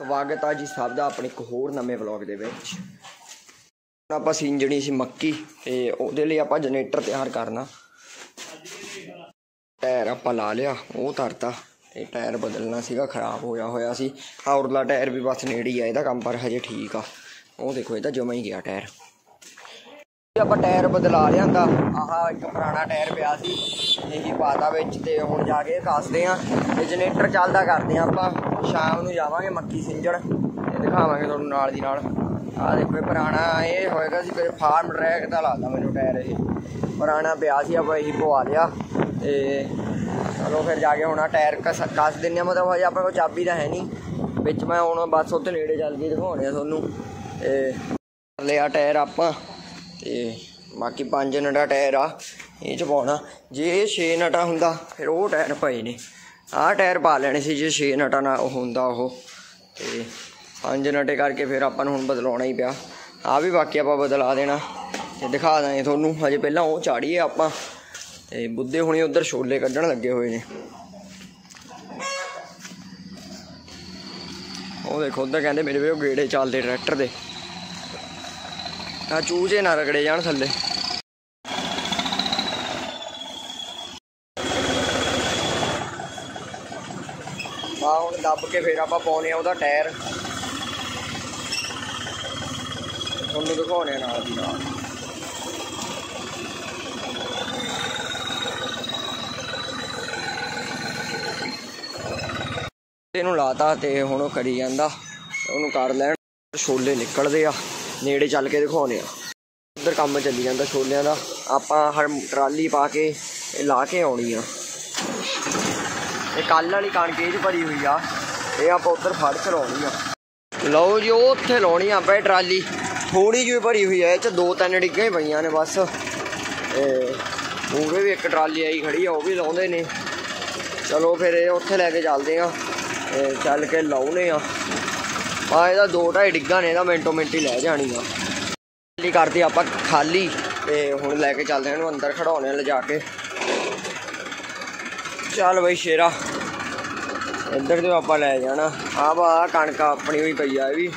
स्वागत है जी सब का अपने एक होर नवे व्लॉग दे विच। आपां सींजणी सी मक्की ते उहदे लई आपां जनरेटर तैयार करना। टायर आपां ला लिया, वो तरता ते टायर बदलना सीगा, खराब होया सी। औरला टायर भी बस नेड़े ही आ इहदा काम, पर हजे ठीक आ। वो देखो इहदा जमा ही गया टायर। आपां टायर बदला लिआंदा। आह एक पुराना टायर पिया सी, यही पाता विच ते हुण जाके कसदे आ ते जनरेटर चलदा करदे आ। आपां शाम नूं जावांगे मक्की सिंजण ते दिखावांगे तुहानूं नाल दी नाल। आ देखो पुराना ये होएगा सी फार्म ट्रैक दा लगदा मैनूं टायर। ये पुराना पिया सी, आपां यही पवा लिआ ते चलो फिर जाके हुण टायर कस दिन्ने। मतलब हजे अपने कोल चाबी तां है नहीं बिच, मैं हुण बस उत्थे नेड़े चल के दिखाउने आ तुहानूं। ते लिआ टायर आपां ते बाकी 5 नटा टायर आ ये च पाउणा। जे 6 नटा हुंदा फिर वो टायर पए ने, आह टायर पा लेने सी जे 6 नटा ना हुंदा ओह। ते 5 नटे करके फिर आपां नूं हुण बदलाउणा ही पिया। आ भी बाकी आपां बदला देना ते दिखा देंगे तुहानूं। हजे पहलां वो चाड़ीए आपां ते बुद्धे हुणी उधर छोले कड्ढण लगे होए ने। वो देखो उधर कहंदे मेरे वे गेड़े चलदे ट्रैक्टर दे। चूजे ना रगड़े जान थल्ले। हाँ हुण दब के फिर आपां पाउने आ टायर, तुहानूं दिखाउने नाल दी नाल। इहनूं लाता ते हुण करी जांदा, उहनूं कर लैण। छोले निकलदे आ, नेड़े चल के दिखाउने आ। उधर काम चली जांदा छोलियां दा। आपां हर ट्राली पा के ला के आउणी आ। ये कल वाली कणक ये भरी हुई आ, ये आपां उधर फड़ के लाउणी आ। लो जी वो उत्थे लाउणी आ आपां ट्राली, थोड़ी जी भरी हुई है, 2-3 डिग्गां ही पईयां ने बस। मूहरे भी एक ट्राली आई खड़ी आ, वो भी लाउंदे ने। चलो फिर ये उत्थे लैके चलदे आ, चल के लाउने आ। ਇਹਦਾ 2-2.5 डिग्गा ने, ਇਹਦਾ मिनटों मिनट ही लै जानी आ। खाली करते आपां खाली ते हुण लैके चलदे आ, ਇਹਨੂੰ अंदर खड़ाउने ले जाके। चल बई शेरा इधर तो आपां लै जाना। आ कणक अपनी हुई पई आ भी।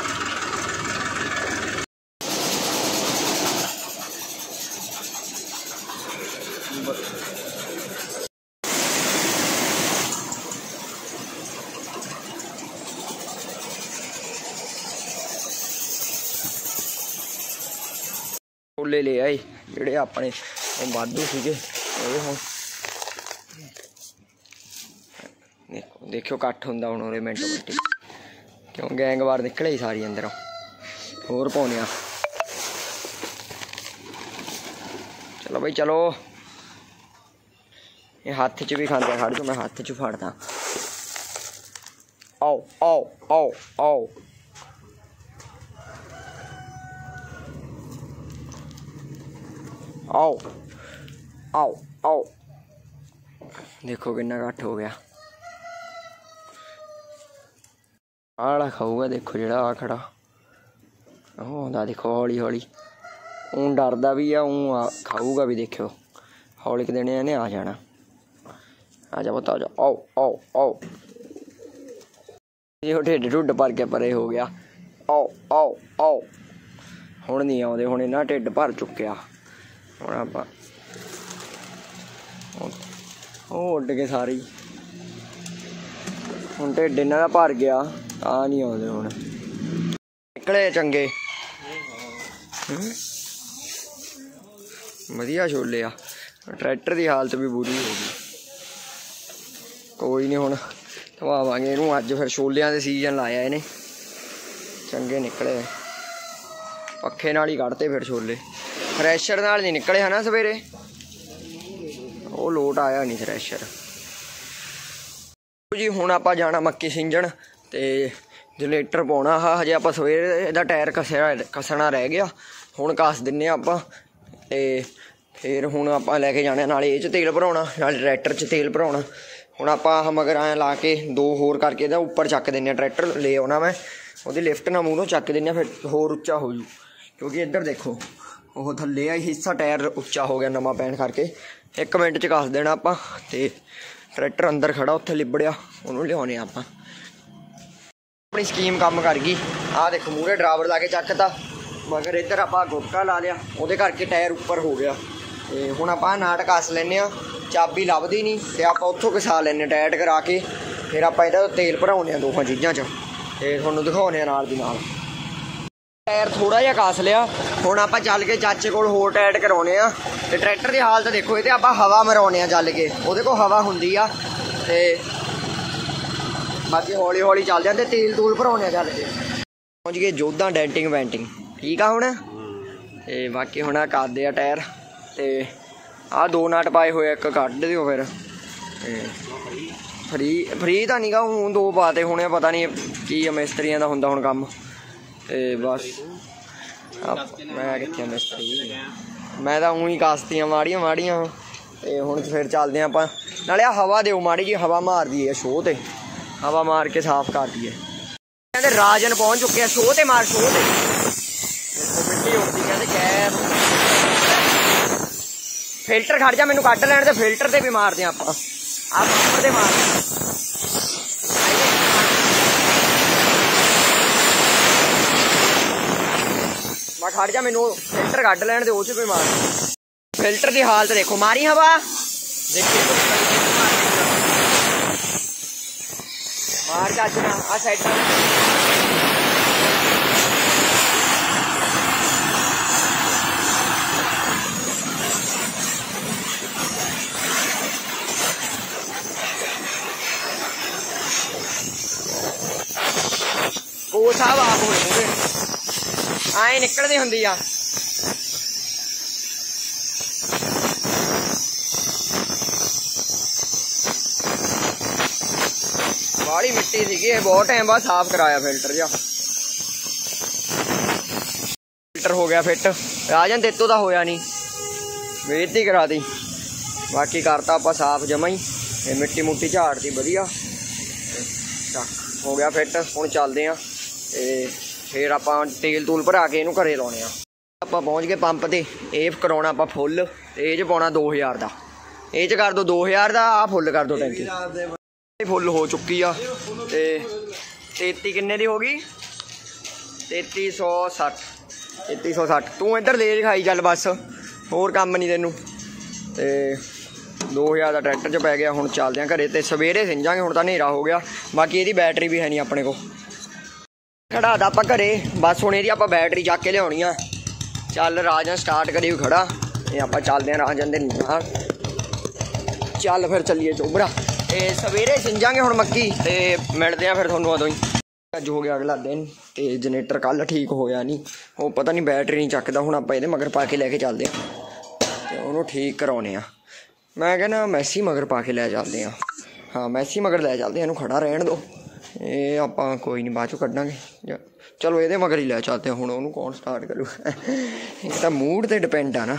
छोले ले आए ਜਿਹੜੇ ਆਪਣੇ ਉਹ ਵਾਧੂ ਸੀਗੇ। ਇਹ ਹੁਣ देखो इकट्ठ ਹੁੰਦਾ ਹੁਣ ਉਹਦੇ ਮਿੰਟੋ ਮਿੰਟ, क्यों गैंगवार निकले ही सारी अंदरों। होर पाउने आ, चलो बई चलो। ये हाथ च भी खांदे, खड़ जो मैं हाथ च फड़दा। आओ आओ आओ आओ आओ आओ आओ। देखो कितना घट हो गया। आड़ा खाऊगा देखो जेड़ा आ खड़ा, ओह आंदा देखो हौली हौली। ऊँ डरदा भी आ, ऊँ खाऊगा भी। देखो हौली के देने इन्हें आ जाना। आ जा बता, आ जा। आओ आओ आओ। ये ढिड ढुड भर के परे हो गया। आओ आओ आओ। हुण नहीं आउंदे, हुण इन्हां ढिड भर चुक्या। हुण आपां उड़ के सारी, हुण ढिड इन्हां दा भर गया। आ नहीं आउंदे हुण, निकले चंगे वधिया छोले आ। ट्रैक्टर की हालत भी बुरी हो गई। कोई नहीं हुण धवावांगे इहनूं। अज फिर छोलियां दे सीजन लाया इहने, चंगे निकले। पक्खे नाल ही कढ़ते फिर छोले, थ्रैशर नाल नहीं निकले है ना सवेरे। वो लोट आया नहीं थ्रैशर जी। हुण आपां जाना मक्की सिंजण ते जनरेटर पाउणा। हजे आपां सवेरे इहदा टायर कसना रह गया, हुण कस दिन्ने आपां ते फिर हुण आपां लैके जाना। नाले इह च तेल भराउणा, नाले ट्रैक्टर च तेल भराउणा। हुण आपां मगर ऐ ला के 2 होर करके इहदा उप्पर चक दिन्ने। ट्रैक्टर ले आउणा मैं, ਉਹਦੀ लिफ्ट ना मूहरों चक दिन्ने, फिर होर उच्चा हो जू। क्योंकि इधर देखो वो थल्ले आ हिस्सा टायर उच्चा हो गया नवां पैण करके। 1 मिनट च कस देना आपां ते ट्रैक्टर अंदर खड़ा उत्थे लिबड़िया, ਉਹਨੂੰ ਲਿਆਉਣੇ ਆਪਾਂ। अपनी स्कीम काम कर गई। आ देखो मूहरे ड्राइवर ला के चकता, मगर इधर आप गुटका ला लिया, वो करके टायर उपर हो गया। तो हुण आप नाट कस लें, चाबी लभदी नहीं, तो आप उत्थों घसा लें टाइट करा के, फिर आप इहदा तेल भराउने दोवां चीज़ां च, ते तुहानूं दिखाउने नाल दी नाल। टायर थोड़ा जिहा कस लिया, हुण आप चल के चाचे कोल होर टाइट कराउने आ। ते ट्रैक्टर की हालत देखो, ये आप हवा मराउने चल के, वो कोल हवा हुंदी आ, ते बाकी हौली हौली चलदे आ, ते तेल तूल भराउने चल के। पहुँच गए जोधा डेंटिंग वेंटिंग, ठीक आ हुण। ते बाकी हुण करदे आ टायर, ते आ 2 नट पाए हुए, एक कड्ढ दिओ फिर। फ्री तो नहीं गा, हूँ 2 पाते हुणे, पता नहीं की मिस्त्रियां दा हुंदा हुण कम्म। ते बस मैं कित्थे मिस्त्री, मैं तो ऊँ ही कसतियां माड़ियां माड़ियां। ते हुण फिर चलदे आं आपां, नाले हवा दिओ माड़ी जी, हवा मार दी शो ते, हवा मार के साफ कर दी। कहते राजन पहुँच चुके हैं, शो ते मार, शो ते मिट्टी उड़ती, कहते गैस फिल्टर खड़ जा, मैनू कट लैण दे, फिल्टर ते भी मारदे आप नंबर ते मार। मैं खड़ जा, मैनू फिल्टर कट लैण दे, उस भी मार। फिल्टर की हालत देखो, मारी हवा देखिए, मार चज ना आ साइडा ਉਹ ਸਾਹਿਬ ਆਪ ਹੋਏ ਹੋਗੇ ਆਏ ਨਿਕਲਦੀ ਹੁੰਦੀ ਆ। ਬਾਹਲੀ ਮਿੱਟੀ ਸੀਗੀ, ਇਹ ਬਹੁਤ ਟਾਈਮ ਬਾਅਦ ਸਾਫ਼ ਕਰਾਇਆ ਫਿਲਟਰ ਜਿਹਾ। ਫਿਲਟਰ ਹੋ ਗਿਆ ਫਿੱਟ, ਰਾਜਨ ਤੇਤੋਂ ਤਾਂ ਹੋਇਆ ਨਹੀਂ, ਬੇਇੱਜ਼ਤੀ ਕਰਾ दी। ਬਾਕੀ ਕਰਤਾ ਆਪਾਂ ਸਾਫ਼ ਜਮਾ ਹੀ, ਇਹ ਮਿੱਟੀ ਮੁੱਟੀ ਝਾੜਤੀ ਵਧੀਆ, ਹੋ ਗਿਆ ਫਿੱਟ। ਹੁਣ ਚੱਲਦੇ ਹਾਂ ਤੇ ਫਿਰ ਆਪਾਂ ਤੇਲ ਤੂਲ ਭਰਾ ਕੇ ਇਹਨੂੰ ਘਰੇ ਲਾਉਣੇ ਆ। ਆਪਾਂ ਪਹੁੰਚ ਗਏ ਪੰਪ ਤੇ, ਇਹ ਕਰਾਉਣਾ ਆਪਾਂ ਫੁੱਲ, ਤੇ ਇਹ 'ਚ ਪਾਉਣਾ 2000 ਦਾ, ਇਹ 'ਚ ਕਰ ਦਿਓ 2000 ਦਾ, ਆਹ ਫੁੱਲ ਕਰ ਦਿਓ ਟੈਂਕੀ। फुल हो चुकी आ, ते 33 किन्ने दी होगी, 3360, 3360। तू इधर ले खाई चल बस, होर कम नहीं तेनू। ते 2000 का ट्रैक्टर च पै गया। हुण चलदे घरे, ते सवेरे सिंजांगे, हुण तां हनेरा हो गया। बाकी इहदी बैटरी भी है नहीं अपने को, खड़ा दा आपां घरे, बस हुण इहदी आपां बैटरी चक के लियाउणी आ। चल राजन स्टार्ट करी खड़ा, ते आपां चलदे राजन दे नाल, चल फिर चलीए चोबरा। ਤੇ ਸਵੇਰੇ ਸਿੰਜਾਂਗੇ ਹੁਣ ਮੱਕੀ, ਤੇ ਮਿਲਦੇ ਆ ਫਿਰ ਤੁਹਾਨੂੰ ਉਦੋਂ ਹੀ। ਅੱਜ ਹੋ ਗਿਆ ਅਗਲਾ ਦਿਨ, ਤੇ ਜਨਰੇਟਰ ਕੱਲ੍ਹ ਠੀਕ ਹੋਇਆ ਨਹੀਂ, ਉਹ ਪਤਾ ਨਹੀਂ ਬੈਟਰੀ ਨਹੀਂ ਚੱਕਦਾ। ਹੁਣ ਆਪਾਂ ਇਹਦੇ ਮਗਰ ਪਾ ਕੇ ਲੈ ਕੇ ਚੱਲਦੇ ਹਾਂ, ਤੇ ਉਹਨੂੰ ਠੀਕ ਕਰਾਉਣੇ ਆ। ਮੈਂ ਕਹਿੰਦਾ ਮੈਸੀ ਮਗਰ ਪਾ ਕੇ ਲੈ ਚੱਲਦੇ ਹਾਂ, ਹਾਂ ਮੈਸੀ ਮਗਰ ਲੈ ਚੱਲਦੇ, ਇਹਨੂੰ ਖੜਾ ਰਹਿਣ ਦਿਓ, ਇਹ ਆਪਾਂ ਕੋਈ ਨਹੀਂ ਬਾਅਦ 'ਚੋਂ ਕੱਢਾਂਗੇ। ਚਲੋ ਇਹਦੇ ਮਗਰ ਹੀ ਲੈ ਚੱਲਦੇ ਹਾਂ। ਹੁਣ ਉਹਨੂੰ ਕੌਣ ਸਟਾਰਟ ਕਰੂ, ਇਹ ਤਾਂ ਮੂਡ 'ਤੇ ਡਿਪੈਂਡ ਆ ਨਾ।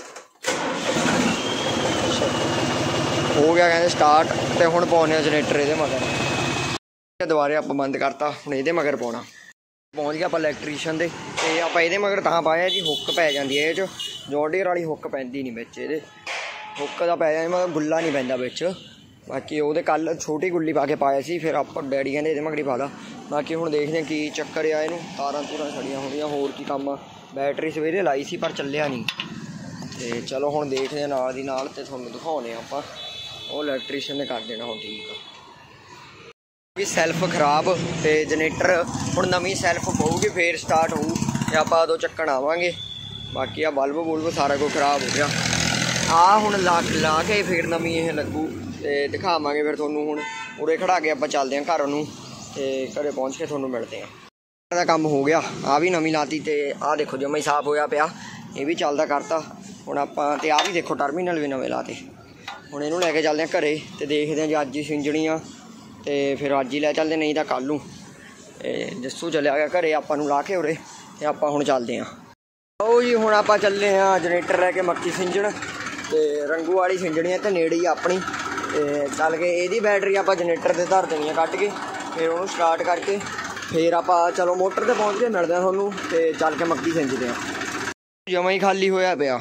हो गया कहते स्टार्ट, तो हुण पाने जनरेटर ये मगर, दोबारे आप बंद करता, हुण ये मगर पाना। पहुँच गया आप इलैक्ट्रीशियन दे, ते आप ये मगर तां पाया जी, हुक पै जाती है ये, जॉन्डियर वाली हुक पैंदी नहीं बिच, ये हुक का पै जाए मगर गुल्ला नहीं पैंदा बिच। बाकी वो कल छोटी गुल्ली पा के पाया सी, फिर आप डैडी कहते ये मगर ही पा ला। बाकी हुण देखते हैं की चक्कर आ, इनू तारां तूरां सड़ियां होणियां, होर की काम। बैटरी सवेरे लाई सी पर चलिया नहीं, तो चलो हुण देखते हैं नाल दी नाल, ते तुहानूं दिखाउने आपां। ਉਹ ਇਲੈਕਟ੍ਰੀਸ਼ੀਅਨ ਨੇ ਕਰ ਦੇਣਾ ਹੁਣ ਠੀਕ ਆ। ਵੀ ਸੈਲਫ ਖਰਾਬ, ਤੇ ਜਨਰੇਟਰ ਹੁਣ ਨਵੀਂ ਸੈਲਫ ਪਊਗੀ ਫੇਰ ਸਟਾਰਟ ਹੋਊ, ਤੇ ਆਪਾਂ ਉਦੋਂ ਚੱਕਣ ਆਵਾਂਗੇ। ਬਾਕੀ ਆ ਬਲਬ ਬੁਲਬ ਸਾਰਾ ਕੁਝ ਖਰਾਬ ਹੋ ਗਿਆ, ਆ ਹੁਣ ਲਾ ਕੇ ਫਿਰ ਨਵੀਂ ਇਹ ਲੱਗੂ, ਤੇ ਦਿਖਾਵਾਂਗੇ ਫਿਰ ਤੁਹਾਨੂੰ। ਹੁਣ ਉਰੇ ਖੜਾ ਕੇ ਆਪਾਂ ਚੱਲਦੇ ਹਾਂ ਘਰ ਨੂੰ, ਤੇ ਘਰੇ ਪਹੁੰਚ ਕੇ ਤੁਹਾਨੂੰ ਮਿਲਦੇ ਹਾਂ। ਦਾ ਕੰਮ ਹੋ ਗਿਆ, ਆ ਵੀ ਨਵੀਂ ਲਾਤੀ, ਤੇ ਆਹ ਦੇਖੋ ਜਮਾ ਹੀ ਸਾਫ਼ ਹੋਇਆ ਪਿਆ, ਇਹ ਵੀ ਚੱਲਦਾ ਕਰਤਾ ਹੁਣ ਆਪਾਂ। ਤੇ ਆਹ ਵੀ ਦੇਖੋ ਟਰਮੀਨਲ ਵੀ ਨਵੇਂ ਲਾਤੇ। ਹੁਣ ਇਹਨੂੰ ਲੈ ਕੇ ਚੱਲਦੇ ਹਾਂ ਘਰੇ, ਤੇ ਦੇਖਦੇ ਹਾਂ ਜੇ ਅੱਜ ਹੀ ਸਿੰਜਣੀ ਆ, ਤੇ ਫਿਰ ਅੱਜ ਹੀ ਲੈ ਚੱਲਦੇ, ਨਹੀਂ ਤਾਂ ਕੱਲ੍ਹ ਨੂੰ। ਜੱਸੂ ਚੱਲਿਆ ਗਿਆ ਘਰੇ, ਆਪਾਂ ਨੂੰ ਲਾ ਕੇ ਉਰੇ, ਤੇ ਆਪਾਂ ਹੁਣ ਚੱਲਦੇ ਹਾਂ। ਉਹ ਜੀ ਹੁਣ ਆਪਾਂ ਚੱਲੇ ਹਾਂ ਜਨਰੇਟਰ ਲੈ ਕੇ ਮੱਕੀ ਸਿੰਜਣ, ਤੇ ਰੰਗੂ ਵਾਲੀ ਸਿੰਜਣੀ ਹੈ, ਤੇ ਨੇੜੇ ਹੀ ਆਪਣੀ। ਤੇ ਚੱਲ ਕੇ ਇਹਦੀ ਬੈਟਰੀ ਆਪਾਂ ਜਨਰੇਟਰ 'ਤੇ ਧਰ ਦੇਣੀ ਆ ਕੱਢ ਕੇ, ਫਿਰ ਉਹਨੂੰ ਸਟਾਰਟ ਕਰਕੇ ਫਿਰ ਆਪਾਂ ਚਲੋ ਮੋਟਰ 'ਤੇ ਪਹੁੰਚ ਕੇ ਮਿਲਦੇ ਹਾਂ ਤੁਹਾਨੂੰ, ਤੇ ਚੱਲ ਕੇ ਮੱਕੀ ਸਿੰਜਦੇ ਹਾਂ। ਜਮਾਂ ਹੀ ਖਾਲੀ ਹੋਇਆ ਪਿਆ,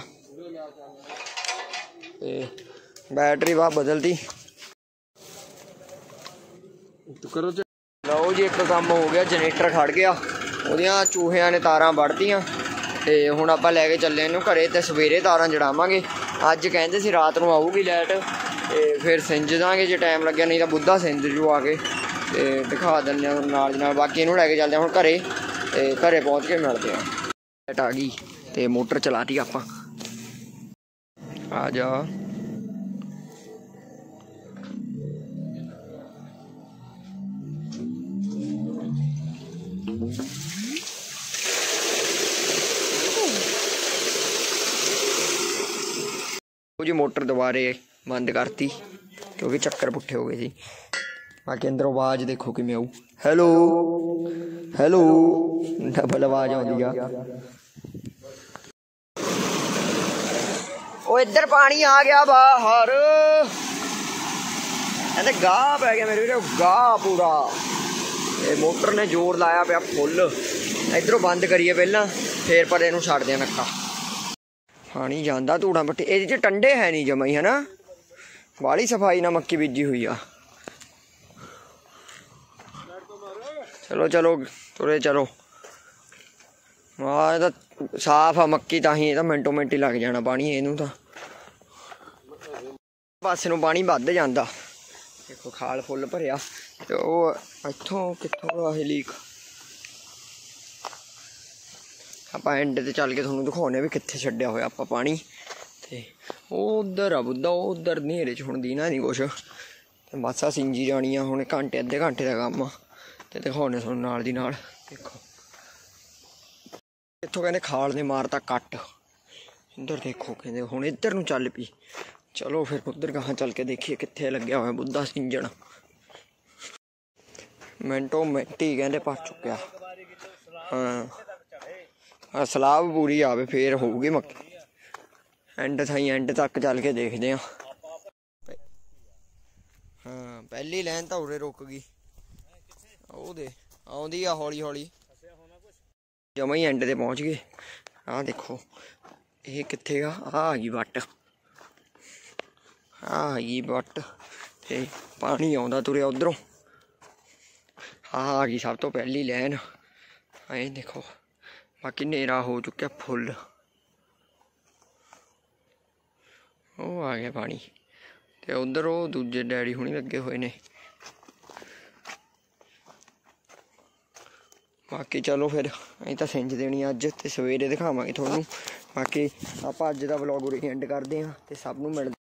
ਤੇ बैटरी वाह बदलती। तो करो ਲਓ ਜੀ, ਇੱਕ ਕੰਮ ਹੋ ਗਿਆ, ਜਨਰੇਟਰ ਖੜ ਗਿਆ, ਉਹਦੀਆਂ ਚੂਹਿਆਂ ਨੇ ਤਾਰਾਂ ਵੱਢਤੀਆਂ ਤੇ ਹੁਣ ਆਪਾਂ ਲੈ ਕੇ ਚੱਲੇ ਇਹਨੂੰ ਘਰੇ ਤੇ ਸਵੇਰੇ ਤਾਰਾਂ ਜੜਾਵਾਂਗੇ। ਅੱਜ ਕਹਿੰਦੇ ਸੀ ਰਾਤ ਨੂੰ ਆਊਗੀ ਲਾਈਟ ਤੇ ਫਿਰ ਸਿੰਜ ਦਾਂਗੇ ਜੇ ਟਾਈਮ ਲੱਗਿਆ, ਨਹੀਂ ਤਾਂ ਬੁੱਧਾ ਸਿੰਜ ਜੂ ਆ ਕੇ ਤੇ ਦਿਖਾ ਦਿੰਦੇ ਹਾਂ ਨਾਲ ਦੀ ਨਾਲ। ਬਾਕੀ ਇਹਨੂੰ ਲੈ ਕੇ ਚੱਲਦੇ ਹਾਂ ਹੁਣ ਘਰੇ ਤੇ ਘਰੇ ਪਹੁੰਚ ਕੇ ਮਿਲਦੇ ਹਾਂ। ਲਾਈਟ ਆ ਗਈ ਤੇ ਮੋਟਰ ਚਲਾਤੀ ਆਪਾਂ। ਆ ਜਾ जी, मोटर दोबारे बंद करती क्योंकि चक्कर पुट्ठे हो गए सी। बाकी अंदर आवाज़ देखो कि आऊ, हैलो हैलो डबल आवाज़ आती आ। ओ इधर पानी आ गया बाहर, गाह पै गया मेरे वीरे, गाह पूरा। मोटर ने जोर लाया पिया फुल। इधरों बंद करिए पहला, फिर पर इनू छड्ड दिया नक्का। पानी जाता धूड़ा पट्टी, ये टंडे है नहीं जमा ही, है ना। वाली सफाई ना मक्की बीजी हुई आ। चलो चलो तुरे चलो, हाँ तो साफ आ मक्की, ताही मिनटों मिनट ही लग जाना पानी इनू। तो पासे नूं पानी वध जांदा, देखो खाल फुल भरिया ते ओह इत्थों कित्थों लीक। ਆਪਾਂ एंड ते चल के ਤੁਹਾਨੂੰ दिखाने भी कित्थे छड्डिया होया आपां पानी। ते उधर आ बुद्धा, उधर नेरे च हुण दीना नहीं कुछ, ते मासा सिंजी जानी आ हुण, घंटे अद्धे घंटे दा कम्म आ ते दिखाने ਤੁਹਾਨੂੰ नाल दी नाल। देखो इत्थों कहंदे खाल ने मारता कट, इधर देखो कहंदे हुण इधर नूं चल पई। चलो फिर उधर कहाँ चल के देखिए कित्थे लग्या होया बुद्धा सिंजण। मिनटों मिनट ही कहंदे भर चुक्या। हाँ सलाब पूरी आवे फिर होगी मक्की। एंड थाई एंड तक चल के देखते हैं। हाँ पहली लैन तो उरे रुक गई, ਉਹ ਦੇ ਆਉਂਦੀ ਆ ਹੌਲੀ ਹੌਲੀ, ਜਮਾਂ ਹੀ ਐਂਡ ਤੇ ਪਹੁੰਚ ਗਏ। ਆਹ ਦੇਖੋ ਇਹ ਕਿੱਥੇ ਆ, ਆ ਗਈ ਵੱਟ, ਆ ਗਈ ਵੱਟ ਤੇ ਪਾਣੀ ਆਉਂਦਾ ਤੁਰਿਆ ਉਧਰੋਂ। ਆ ਗਈ ਸਭ ਤੋਂ ਪਹਿਲੀ ਲੈਨ, ਐ ਦੇਖੋ। बाकी नेरा हो चुका फुल, वो आ गया पानी ते उधर वो दूजे डैडी हुणी लगे हुए ने। बाकी चलो फिर अं तो सिंज देनी अज ते सवेरे दिखावांगे थोनू। बाकी आप अज का व्लॉग उरे एंड करते हैं ते सब नूं मिलदे।